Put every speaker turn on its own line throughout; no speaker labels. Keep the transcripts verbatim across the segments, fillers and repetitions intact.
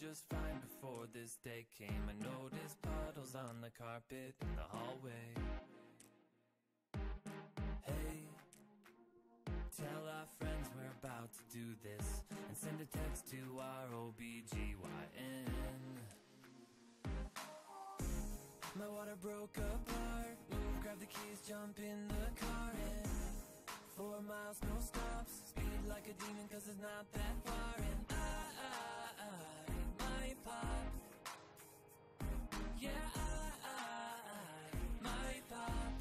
just fine before this day came. I noticed puddles on the carpet in the hallway. Hey, tell our friends we're about to do this, and send a text to our O B G Y N. My water broke apart. Move, grab the keys, jump in the car, and four miles, no stops. Speed like a demon, cause it's not that far. And I, I, I might pop. Yeah, I, I, I might pop.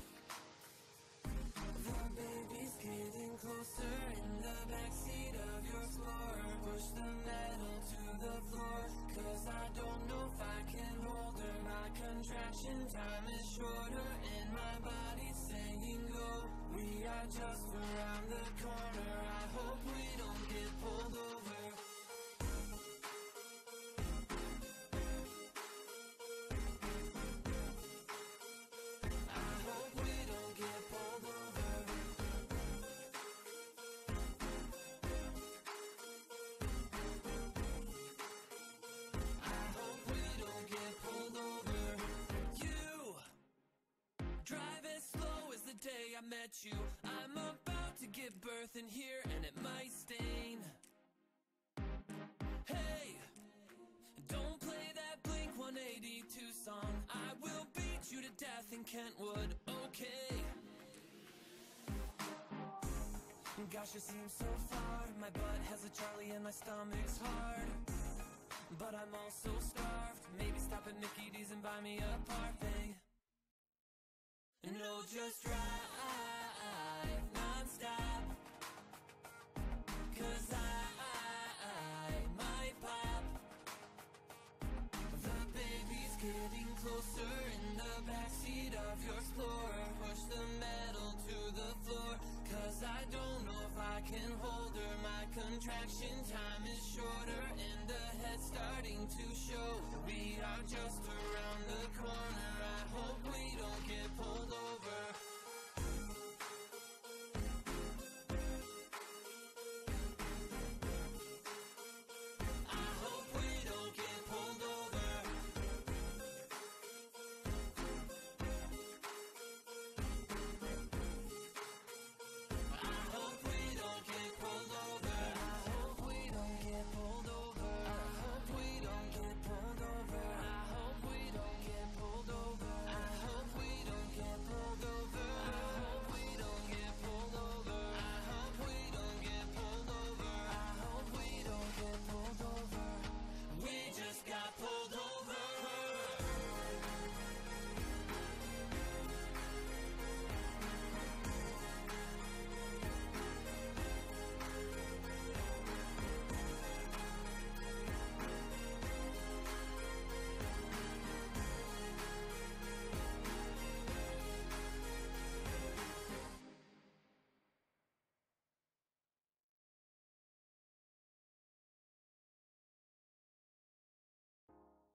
The baby's getting closer in the backseat of your Explorer. Push the metal to the floor, cause I don't know if I can hold her. My contraction time is shorter, and my body's saying go. We are just around the corner. I hope we don't get pulled over. I hope we don't get pulled over. I hope we don't get pulled over. You drive as slow as the day I met you. I'm about to give birth in here, and it might stain. Hey, don't play that Blink one eighty-two song. I will beat you to death in Kentwood, okay? Gosh, it seems so far. My butt has a Charlie and my stomach's hard, but I'm also starved. Maybe stop at Mickey D's and buy me a parfait. No, just drive non-stop, cause I, I, I might pop. The baby's getting closer in the backseat of your Explorer. Push the metal to the floor, cause I don't know if I can hold her. My contraction time is shorter, and the head's starting to show. We are